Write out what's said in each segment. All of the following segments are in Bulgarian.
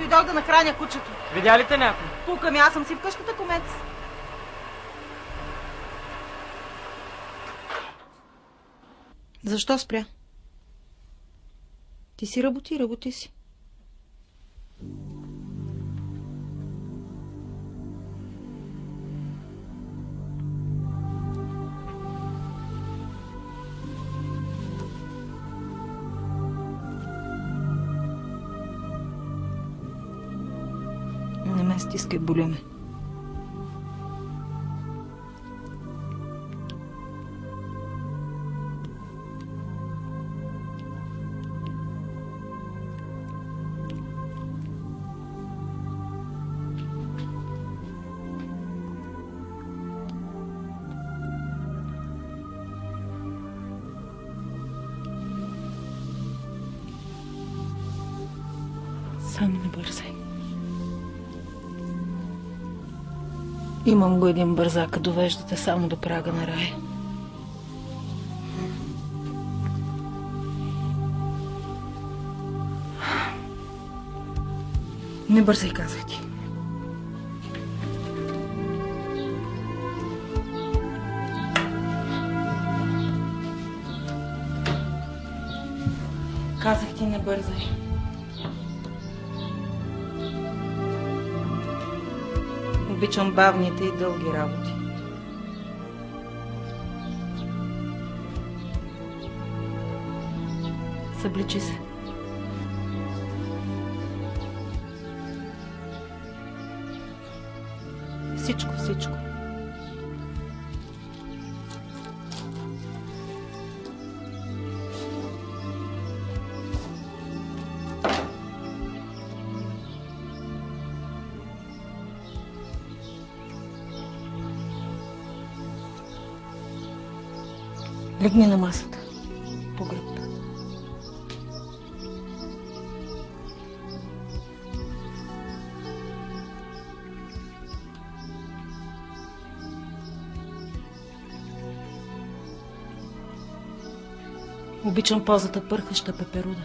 дойдох да нахраня кучето. Видя ли те някой? Пука ми, аз съм си в къщата, комец. Защо спря? Ти си работи си. Не ме стискай, боля ме. Само не бързай. Имам го един бързак, довеждате само до прага на рая. Не бързай, казах ти. Казах ти, не бързай. Обичам бавните и дълги работи. Събличи се. Всичко. Легни на масата. По гръб. Обичам позата пърхаща пеперуда.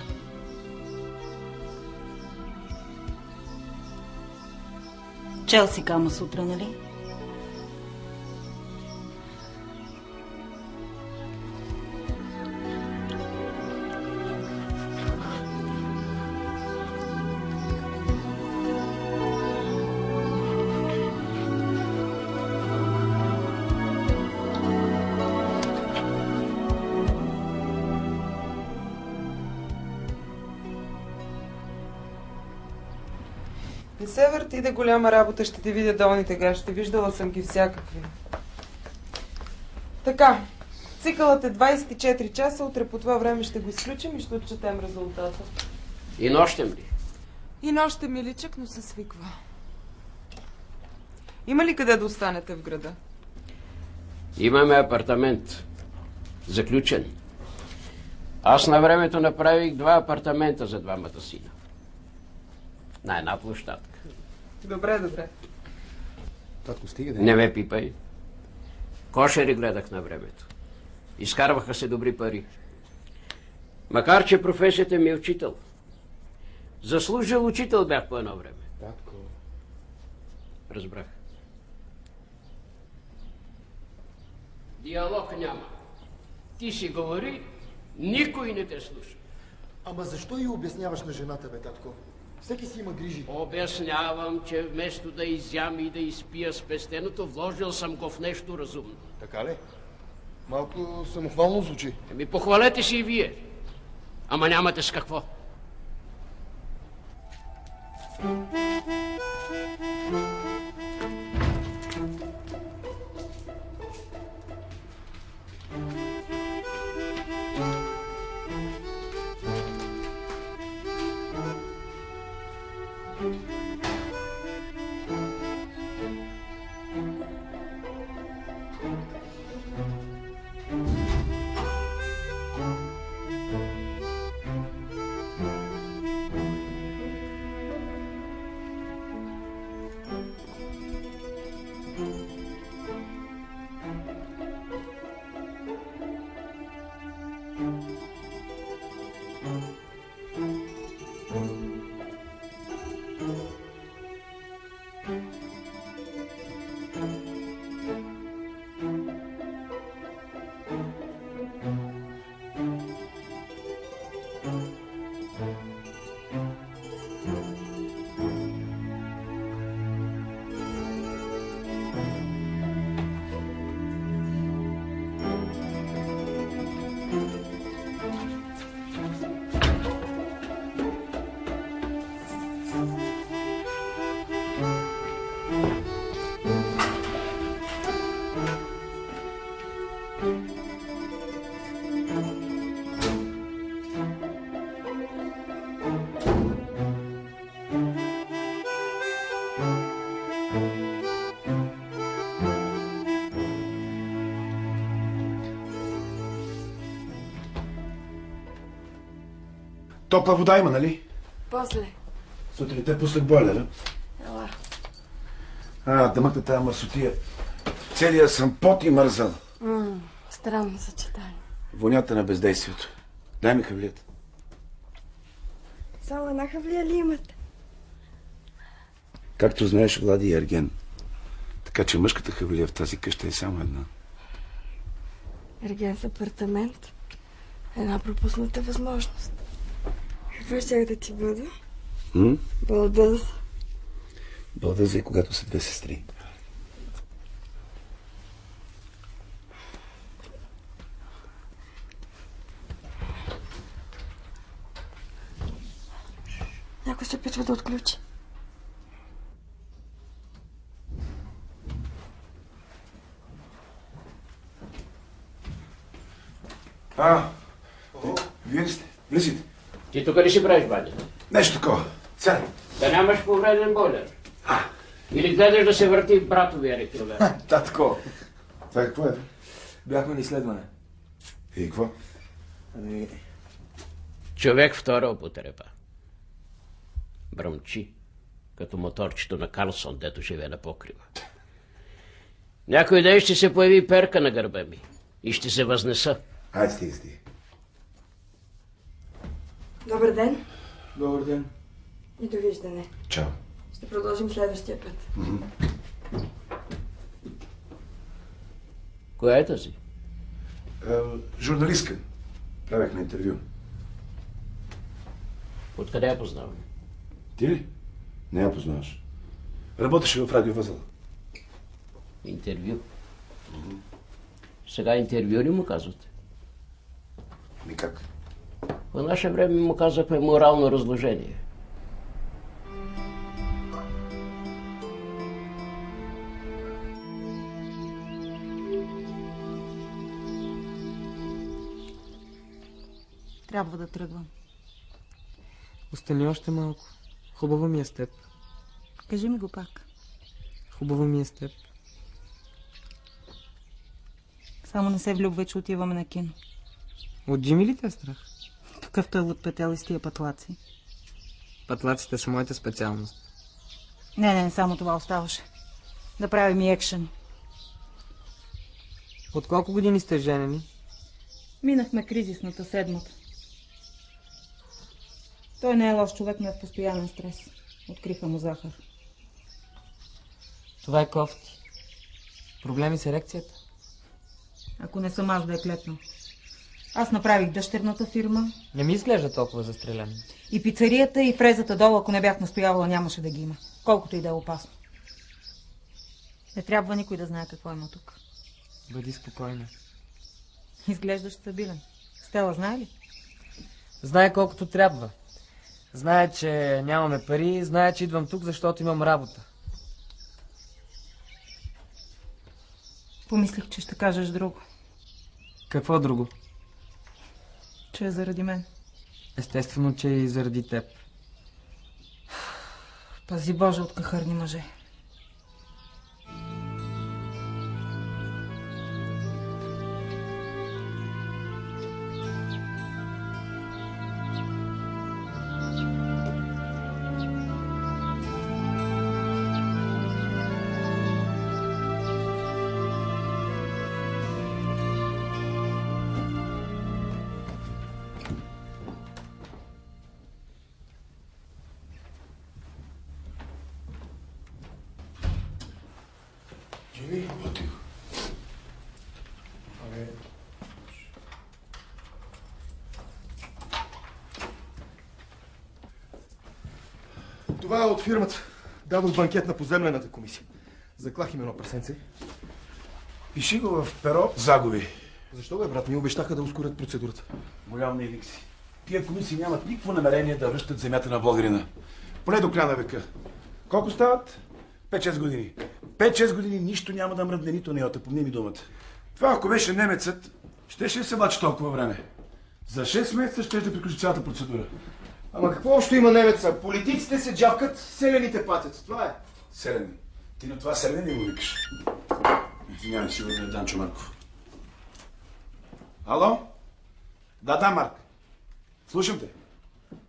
Чел си Кама Сутра, нали? Не се върти да голяма работа, ще ти видя долните гащи. Виждала съм ги всякакви. Така, цикълът е 24 часа, утре по това време ще го изключим и ще отчетем резултата. И нощем ли? И нощем, миличък, но се свиква. Има ли къде да останете в града? Имаме апартамент. Заключен. Аз на времето направих 2 апартамента за 2 сина. На една площадка. Добре. Татко, стига да... Не ме пипай. Кошери гледах на времето. Изкарваха се добри пари. Макар че професията ми е учител. Заслужил учител бях по едно време. Татко... Разбрах. Диалог няма. Ти си говори, никой не те слуша. Ама защо и обясняваш на жената, бе, татко? Всеки си има грижи. Обяснявам, че вместо да изям и да изпия спестеното, вложил съм го в нещо разумно. Така ли? Малко самохвално звучи. Ами похвалете си и вие. Ама нямате с какво. Топла вода има, нали? После. Сутринта пуснах бойлера. Ела. Дъмъкна тая мърсотия. Целия съм пот и мързал. Странно съчетание. Вонята на бездействието. Дай ми хавлията. Само една хавлия ли имате? Както знаеш, Влади е ерген. Така че мъжката хавлия в тази къща е само една. Ерген с апартамент. Една пропусната възможност. Какво ще да ти бъда? Балдъз. Балдъз е, когато са две сестри. Някой се опитва да отключи. Вие ли сте? Влизайте. Ти тук ли си правиш, Бади? Нещо такова. Сядай. Да нямаш повреден бойлер. Или гледаш да се върти братовия електровер? Татко, Това какво е? бяхме на изследване. И какво? Човек втора употреба. Бръмчи, като моторчето на Карлсон, дето живее на покрива. Някой ден ще се появи перка на гърба ми и ще се възнеса. Айде, стига. Добър ден Добър ден. и довиждане. Чао. Ще продължим следващия път. Коя е тази? Журналистка. Правях на интервю. Откъде я познавам? Ти ли? Не я познаваш. Работеше в радиовъзела. Интервю. Сега интервю ли му казвате? Никак. По наше време му казахме морално разложение. Трябва да тръгвам. Остани още малко. Хубаво ми е с теб. Кажи ми го пак. Хубаво ми е с теб. Само не се влюбвай, че отиваме на кино. От Джими ли те е страх? Какъв той лътпетел и с тия патлаци? Патлаците са моята специалност. Не, само това оставаше. Да правим и екшен. От колко години сте женени? Минахме кризисната седмата. Той не е лош човек, но е в постоянен стрес. Откриха му захар. Това е кофти. Проблеми с ерекцията? Ако не съм аз да е клепнал. Аз направих дъщерната фирма. Не ми изглежда толкова застрелен. И пицарията, и фрезата долу, ако не бях настоявала, нямаше да ги има. Колкото и да е опасно. Не трябва никой да знае какво има тук. Бъди спокойна. Изглеждаш стабилен. Стела знае ли? Знае колкото трябва. Знае, че нямаме пари, знае, че идвам тук, защото имам работа. Помислих, че ще кажеш друго. Какво друго? Че е заради мен. Естествено, че и заради теб. Пази Боже от кахърни мъже. Това е от фирмата. Дадох банкет на поземлената комисия. Заклах им едно прасенце. Пиши го в перо загуби. Защо бе, брат? Ми обещаха да ускорят процедурата. Голям наивник си. Тия комисии нямат никакво намерение да връщат земята на българина. Поне до края на века. Колко стават? 5-6 години. 5-6 години нищо няма да мръдне нито неота, помни ми думата. Това, ако беше немецът, щеше да се влачи толкова време. За 6 месеца ще да приключи цялата процедура. Ама какво още има немеца? Политиците се джавкат, селените патят. Това е. Селени. Ти на това селени му викаш. Извинявай, сигурно е Данчо Марков. Ало? Да, Марк. Слушам те.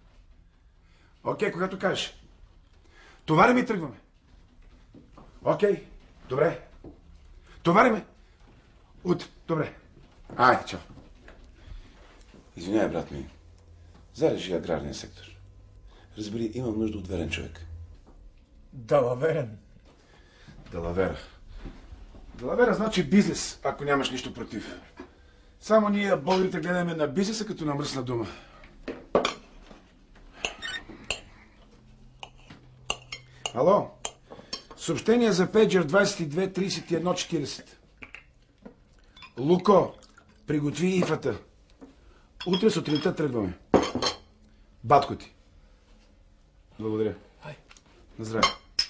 Окей, когато кажеш. Товариме и тръгваме. Окей, добре. Товариме. Добре. Айде, чао. Извинявай, брат ми. Зарежи аграрния сектор. Разбери, имам нужда от верен човек. Далаверен. Далавера. Далавера значи бизнес, ако нямаш нищо против. Само ние, българите, гледаме на бизнеса като на мръсна дума. Ало? Съобщение за пейджер 22-31-40. Луко, приготви ифата. Утре сутринта тръгваме. Батко ти. Благодаря. На здраве.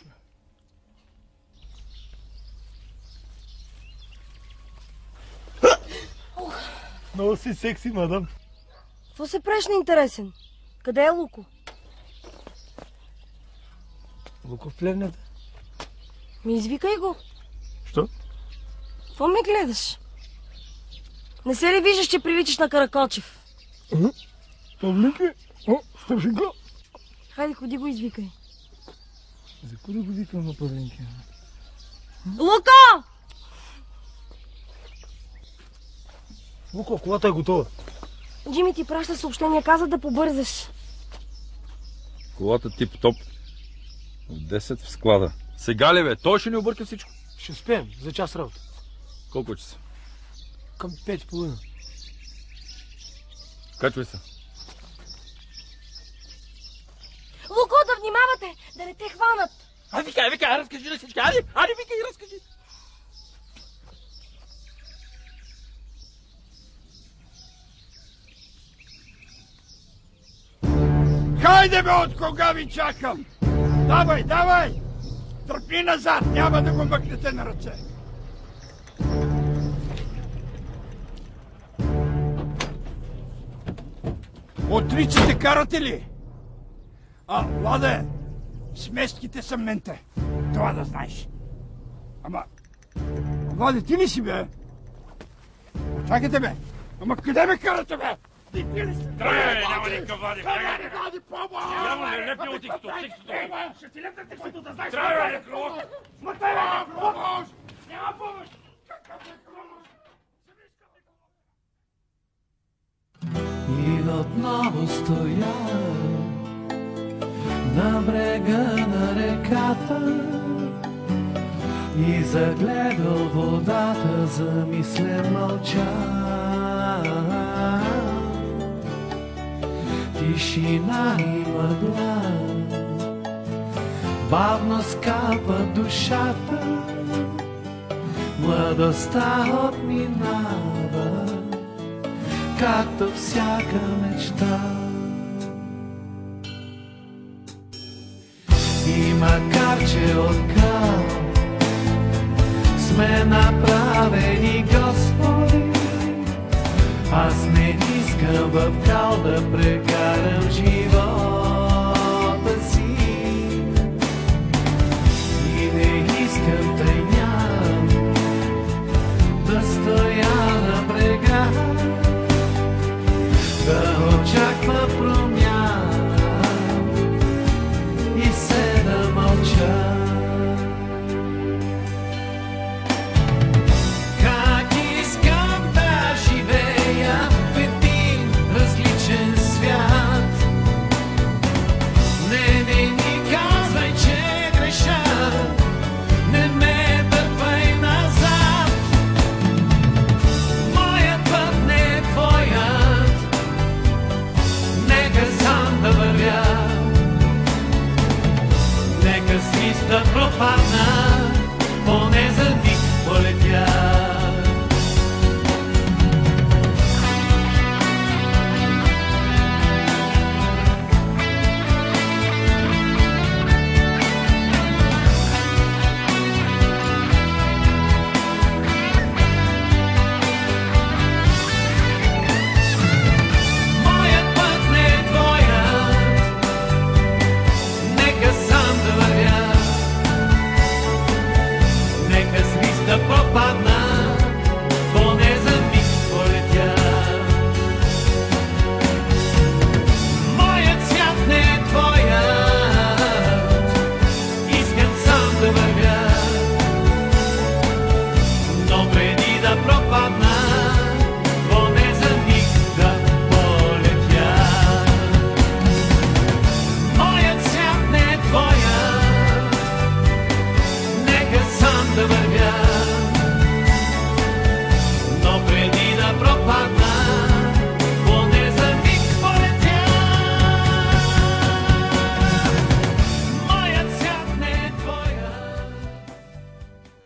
Много си секси, мадам. Какво се правиш на интересен? Къде е Луко? Луко в плевнята. Ми извикай го. Що? Какво ме гледаш? Не се ли виждаш, че приличаш на Каракочев? Павлике? О, Сташенко! Хайде, ходи го извикай. За кой да го викам на Павлинке? Луко! Луко, колата е готова. Джими ти праща съобщение, каза да побързаш. Колата тип-топ. В 10 в склада. Сега ли бе? Той ще ни обърка всичко. Ще успеем, за час работа. Колко часа? Към 5:30. Качвай се. Луко, да внимавате, да не те хванат. Викай, разкажи на всички. Айде, викай и разкажи. Хайде бе, от кога ви чакам? Давай! Тръпни назад, няма да го мъкнете на ръце. Отричате карате ли? Владе, смеските са менте. Това да знаеш. Ама, Владе, ти ли си бе? Чакайте бе. Ама къде ме карате бе? Трай, няма никакъв Влади. Влади, помощ! Няма ли лепни от тикстото? Ще ти лепнете, който да знаеш. Трай, бе, крок! Смътай, бе, помощ! Няма помощ! Какъв е помощ? И отново стоя на брега на реката и загледал водата, замислен мълча. Тишина и мъгла, бавно скапа душата, младостта отминава, както всяка мечта. И макар че от кал сме направени Господи, аз не искам в кал да прекарам живот.